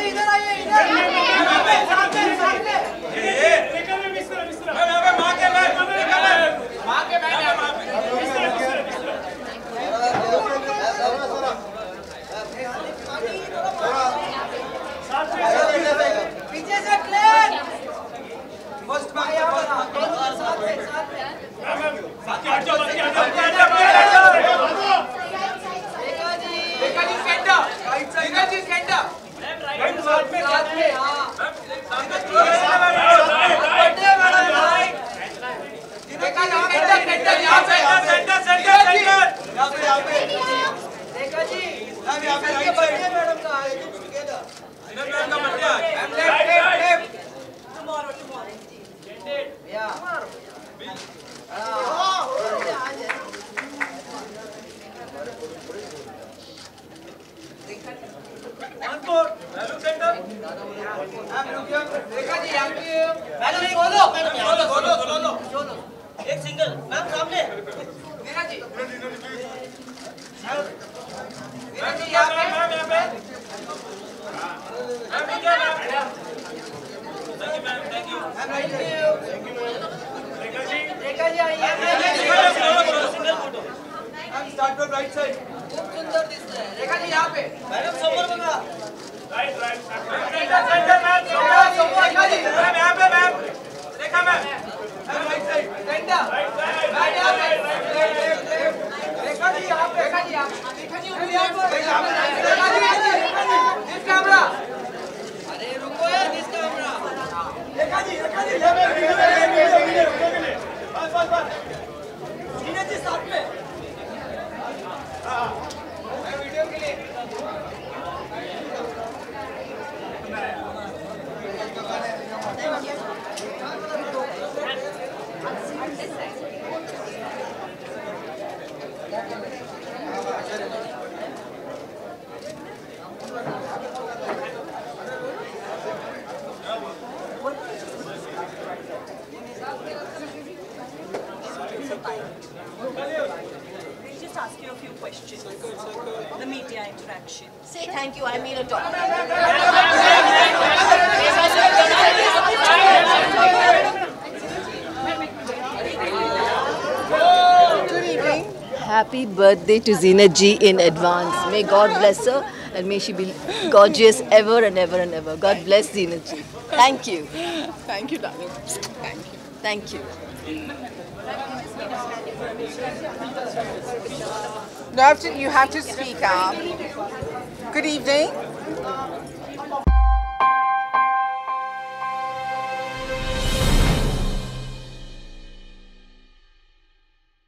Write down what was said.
एक single ma'am सामने मीरा जी यहाँ पे थैंक यू रेखा जी आइए single photo start from right side खूब सुंदर दिख रहा है रेखा जी यहाँ पे मैडम समोर बघा right centre ma'am Rekha ji ma'am यहाँ पे ma'am Rekha ma'am right side centre ma'am यहाँ पे रेखा जी यहाँ पे रेखा जी यहाँ पे दिस कैमरा अरे रुको यार दिस कैमरा रेखा जी बस नीरज जी साथ में वीडियो के लिए Just ask you a few questions. The media interaction. Say thank you. I made a talk. Good evening. Happy birthday to Zeenat ji in advance. May God bless her and may she be gorgeous ever and ever and ever. God bless Zeenat ji. Thank you. Thank you, darling. Thank you. Thank you. You have to speak up. Good evening.